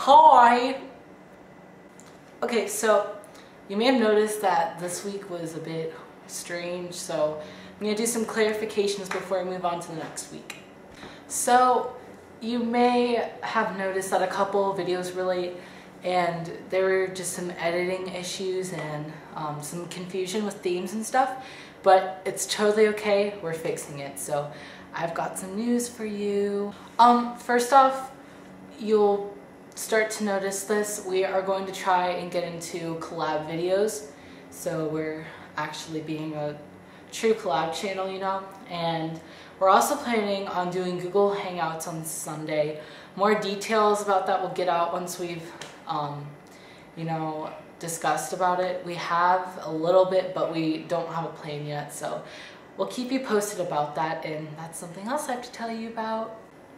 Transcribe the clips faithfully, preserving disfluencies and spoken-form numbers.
Hi! Okay, so you may have noticed that this week was a bit strange, so I'm going to do some clarifications before I move on to the next week. So you may have noticed that a couple videos were late, and there were just some editing issues and um, some confusion with themes and stuff, but it's totally okay, we're fixing it. So I've got some news for you. Um, first off, you'll start to notice this. We are going to try and get into collab videos. So we're actually being a true collab channel, you know, and we're also planning on doing Google Hangouts on Sunday. More details about that will get out once we've, um, you know, discussed about it. We have a little bit, but we don't have a plan yet, so we'll keep you posted about that, and that's something else I have to tell you about.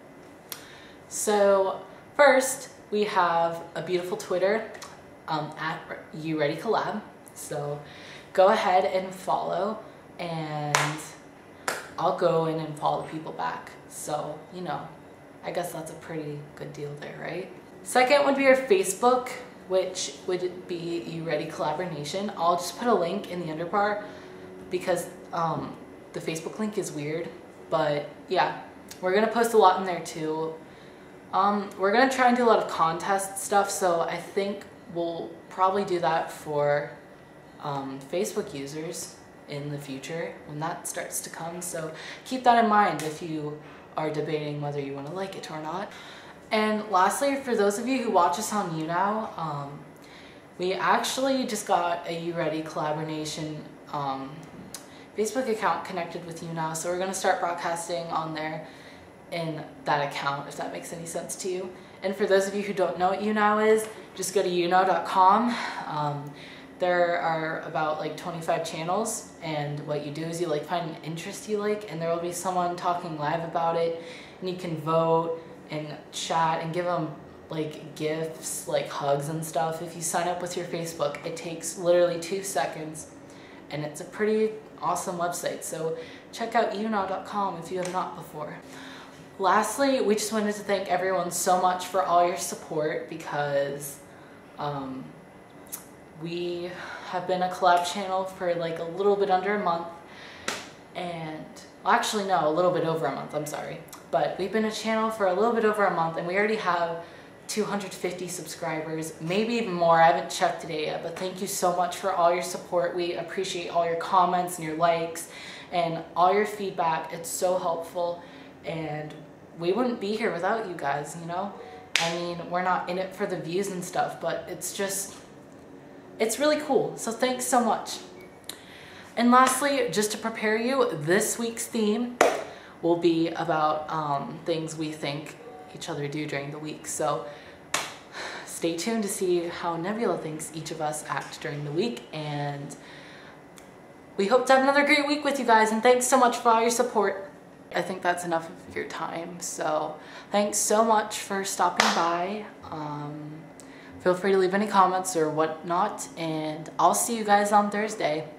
So first, we have a beautiful Twitter um, at YouReady Collab. So go ahead and follow, and I'll go in and follow people back. So, you know, I guess that's a pretty good deal there, right? Second would be our Facebook, which would be YouReady Collaboration. I'll just put a link in the underbar because um, the Facebook link is weird, but yeah, we're gonna post a lot in there too. Um, we're gonna try and do a lot of contest stuff, so I think we'll probably do that for um, Facebook users in the future when that starts to come. So keep that in mind if you are debating whether you want to like it or not. And lastly, for those of you who watch us on YouNow, um, we actually just got a YouReady Collaboration um, Facebook account connected with YouNow, so we're going to start broadcasting on there in that account, if that makes any sense to you. And for those of you who don't know what YouNow is, just go to you now dot com. Um, there are about like twenty-five channels, and what you do is you like find an interest you like, and there will be someone talking live about it, and you can vote and chat and give them like gifts, like hugs and stuff. If you sign up with your Facebook, it takes literally two seconds, and it's a pretty awesome website, so check out you now dot com if you have not before. Lastly, we just wanted to thank everyone so much for all your support, because um, we have been a collab channel for like a little bit under a month, and well, actually no, a little bit over a month, I'm sorry. But we've been a channel for a little bit over a month, and we already have two hundred fifty subscribers, maybe even more. I haven't checked today yet, but thank you so much for all your support. We appreciate all your comments and your likes and all your feedback. It's so helpful, and we wouldn't be here without you guys, you know? I mean, we're not in it for the views and stuff, but it's just, it's really cool. So thanks so much. And lastly, just to prepare you, this week's theme will be about um, things we think each other do during the week. So stay tuned to see how Nebula thinks each of us act during the week, and we hope to have another great week with you guys, and thanks so much for all your support. I think that's enough of your time, so thanks so much for stopping by. Um, feel free to leave any comments or whatnot, and I'll see you guys on Thursday.